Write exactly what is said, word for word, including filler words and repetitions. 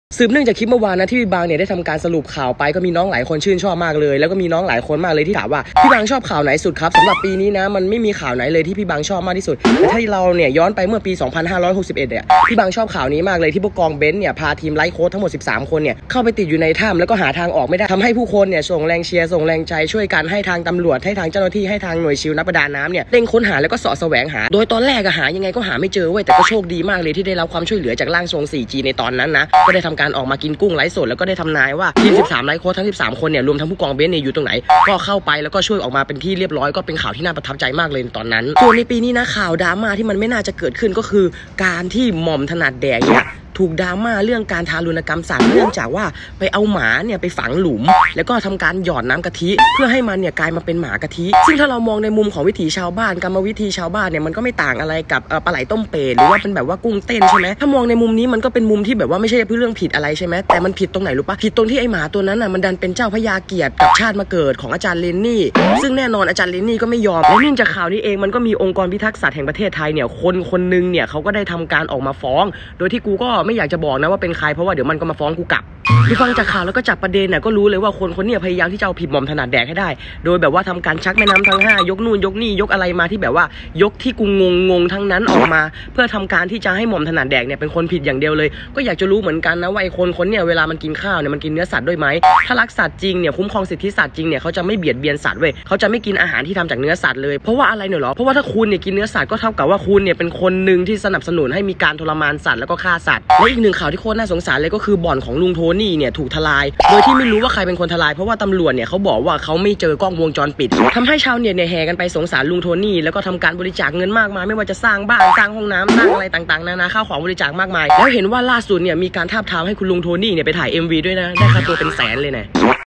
สืบเนื่องจากคลิปเมื่อวานนะที่พี่บางเนี่ยได้ทำการสรุปข่าวไปก็มีน้องหลายคนชื่นชอบมากเลยแล้วก็มีน้องหลายคนมากเลยที่ถามว่าพี่บางชอบข่าวไหนสุดครับสำหรับปีนี้นะมันไม่มีข่าวไหนเลยที่พี่บางชอบมากที่สุดแต่ถ้าเราเนี่ยย้อนไปเมื่อปีสองพันห้าร้อยหกสิบเอ็ดเนี่ยพี่บางชอบข่าวนี้มากเลยที่พวกกองเบนซ์เนี่ยพาทีมไลท์โค้ชทั้งหมดสิบสามคนเนี่ยเข้าไปติดอยู่ในถ้ำแล้วก็หาทางออกไม่ได้ทำให้ผู้คนเนี่ยส่งแรงเชียร์ส่งแรงใจช่วยกันให้ทางตำรวจให้ทางเจ้าหน้าที่ให้ทางหน่วยซิลนักประดาน้ำเนี่ยเร่งค้นหาแล้วก็เสาะแสวงหาโดยตอนแรกหายังไงก็หาไม่เจอเว้ยแต่ก็โชคดีมากเลยที่ได้รับความช่วยเหลือจากร่างทรง โฟร์จี ในตอนนั้นนะก็ได้ทำการออกมากินกุ้งไลฟ์สดแล้วก็ได้ทำนายว่าทีมสิบสามไลท์โค้ชทั้งสิบสามคนเนี่ยรวมทั้งผู้กองเบนซ์เนี่ยอยู่ตรงไหนก็เข้าไปแล้วก็ช่วยออกมาเป็นที่เรียบร้อยก็เป็นข่าวที่น่าประทับใจมากเลยตอนนั้นส่วนในปีนี้นะข่าวดราม่าที่มันไม่น่าจะเกิดขึ้นก็คือการที่หม่อมถนัดแดกเนี่ยถูกดราม่าเรื่องการทารุณกรรมสัตว์เนื่องจากว่าไปเอาหมาเนี่ยไปฝังหลุมแล้วก็ทำการหยอดน้ำกะทิเพื่อให้มันเนี่ยกลายมาเป็นหมากะทิซึ่งถ้าเรามองในมุมของวิถีชาวบ้านกรรมวิธีชาวบ้านเนี่ยมันก็ไม่ต่างอะไรกับปลาไหลต้มเป็ดหรือว่าเป็นแบบว่ากุ้งเต้นใช่ไหมถ้ามองในมุมนี้มันก็เป็นมุมที่แบบว่าไม่ใช่เรื่องผิดอะไรใช่ไหมแต่มันผิดตรงไหนรู้ปะผิดตรงที่ไอหมาตัวนั้นน่ะมันดันเป็นเจ้าพญาเกียรติกับชาติมาเกิดของอาจารย์เลนนี่ซึ่งแน่นอนอาจารย์เลนนี่ก็ไม่ยอมและเนื่องจากข่าวนี้เองมันก็มีองค์กรพิทักษ์สัตว์แห่งประเทศไทยเนี่ยคนคนนึงเนี่ยเขาก็ได้ทำการออกมาฟ้องโดยที่กูก็ไม่อยากจะบอกนะว่าเป็นใครเพราะว่าเดี๋ยวมันก็มาฟ้องกูกลับที่ฟังจากข่าวแล้วก็จับประเด็นน่ะก็รู้เลยว่าคนคนนี้พยายามที่จะเอาผิดหม่อมถนัดแดกให้ได้โดยแบบว่าทำการชักแม่น้ำทั้งห้ายกนู่นยกนี่ยกอะไรมาที่แบบว่ายกที่กูงงงงทั้งนั้นออกมาเพื่อทำการที่จะให้หม่อมถนัดแดกเนี่ยเป็นคนผิดอย่างเดียวเลยก็อยากจะรู้เหมือนกันนะว่าไอ้คนคนเนี่ยเวลามันกินข้าวเนี่ยมันกินเนื้อสัตว์ด้วยไหมถ้ารักสัตว์จริงเนี่ยคุ้มครองสิทธิสัตว์จริงเนี่ยเขาจะไม่เบียดเบียนสัตว์เว้ยเขาจะไม่กินอาหารที่ทำจากเนื้อสัตว์เลยเพราะว่าอะไรเนี่ยหรอเพราะว่าถ้าคุณเนี่ยกินเนื้อสัตว์ก็เท่ากับว่าคุณเนี่ยเป็นคนหนึ่งที่สนับสนุนให้มีการทรมานสัตว์แล้วก็ฆ่าสัตว์และอีกหนึ่งข่าวที่โคตรน่าสงสารเลยก็คือบ่อนของลุงโทนี่เนี่ยถูกทลายโดยที่ไม่รู้ว่าใครเป็นคนทลายเพราะว่าตำรวจเนี่ยเขาบอกว่าเขาไม่เจอกล้องวงจรปิดทำให้ชาวเน็ตเนี่ยแห่กันไปสงสารลุงโทนี่แล้วก็ทำการบริจาคเงินมากมายไม่ว่าจะสร้างบ้านสร้างห้องน้ำสร้างอะไรต่างๆนานาข้าวของบริจาคมากมายแล้วเห็นว่าล่าสุดเนี่ยมีการทาบทามให้คุณลุงโทนี่เนี่ยไปถ่าย เอ็ม วี ด้วยนะได้ค่าตัวเป็นแสนเลยนะ